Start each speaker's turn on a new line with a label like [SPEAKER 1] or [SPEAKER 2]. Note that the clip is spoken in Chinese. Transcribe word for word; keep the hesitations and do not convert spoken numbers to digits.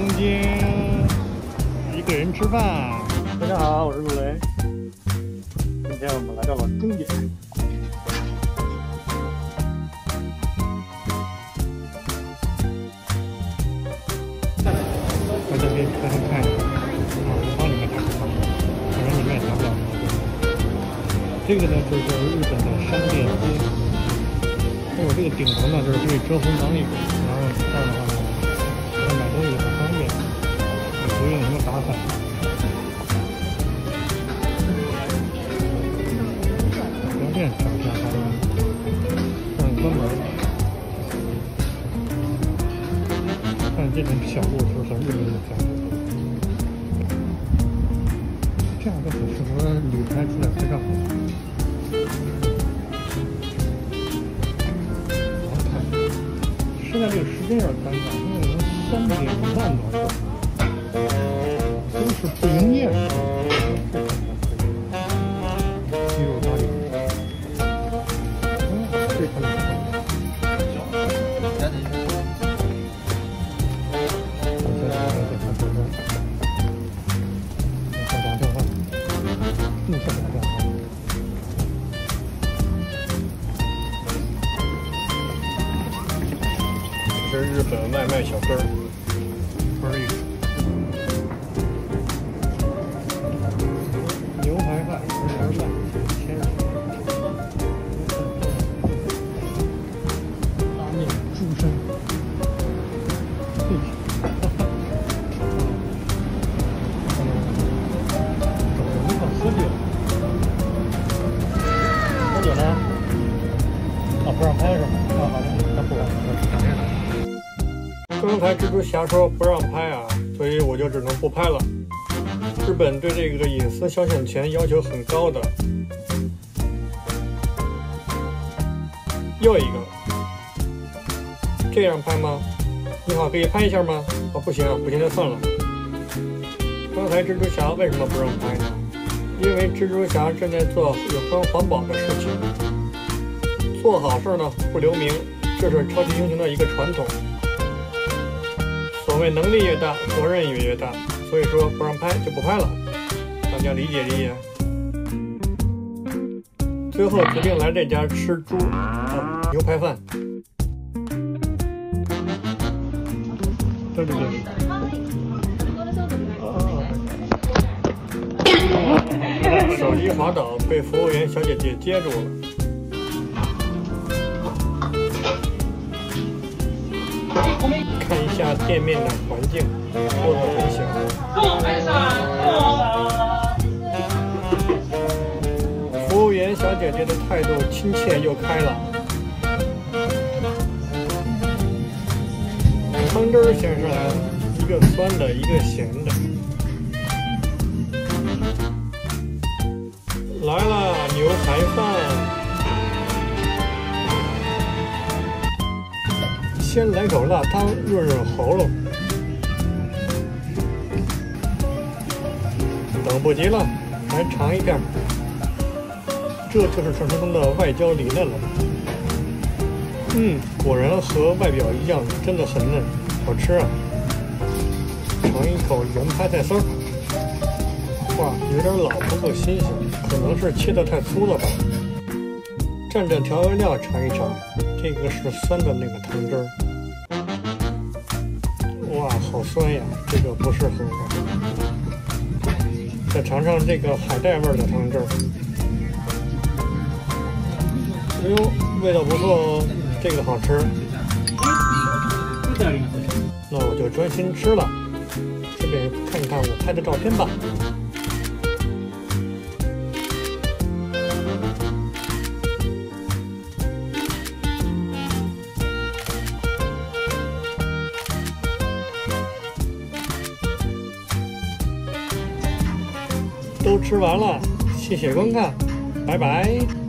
[SPEAKER 1] 东京，一个人吃饭。大家好，我是陆雷。今天我们来到了终点。大家可以开开看一下，啊，我帮你们打个分，反正你们也拿不了什么分。这个呢，就是日本的商店街。还有这个顶楼呢，就是可以遮风挡雨，然后这样的话呢，买东西很方便，也不用什么打伞。商店涨价还让关门。看这种小路就是很日本的感觉，这样就很适合旅拍出来拍照。现在这个时间有点尴尬，因为三点半多钟，都是不营业的。鸡肉咖喱，嗯，这看着不错。我再来再看这个，我再打电话，嗯，再打电话。这是日本外卖小哥，不是一个牛排饭，十元半，千元。拉面，猪身，嘿，哈哈，你好喝酒，喝酒呢？啊，不让拍是吗？啊，好的，那不管了。刚才蜘蛛侠说不让拍啊，所以我就只能不拍了。日本对这个隐私肖像权要求很高的。又一个，这样拍吗？你好，可以拍一下吗？哦，不行啊，不行就算了。刚才蜘蛛侠为什么不让拍呢？因为蜘蛛侠正在做有关环保的事情。做好事呢不留名，这是超级英雄的一个传统。所谓能力越大，责任也越大，所以说不让拍就不拍了，大家理解理解。最后决定来这家吃猪啊牛排饭。对对对。啊！手机滑倒，被服务员小姐姐接住了。看一下店面的环境，做得很小。服务员小姐姐的态度亲切又开朗。汤汁儿先上来了，一个酸的，一个咸的。来了，牛排饭。先来口辣汤润润喉咙，等不及了，来尝一片。这就是传说中的外焦里嫩了。嗯，果然和外表一样，真的很嫩，好吃啊！尝一口原拍菜丝儿，哇，有点老，不够新鲜，可能是切得太粗了吧。蘸着调味料尝一尝，这个是酸的那个汤汁儿。哇，好酸呀，这个不适合我。再尝尝这个海带味的汤汁儿。哎呦，味道不错哦，这个好吃。那我就专心吃了，顺便看看我拍的照片吧。都吃完了，谢谢观看，拜拜。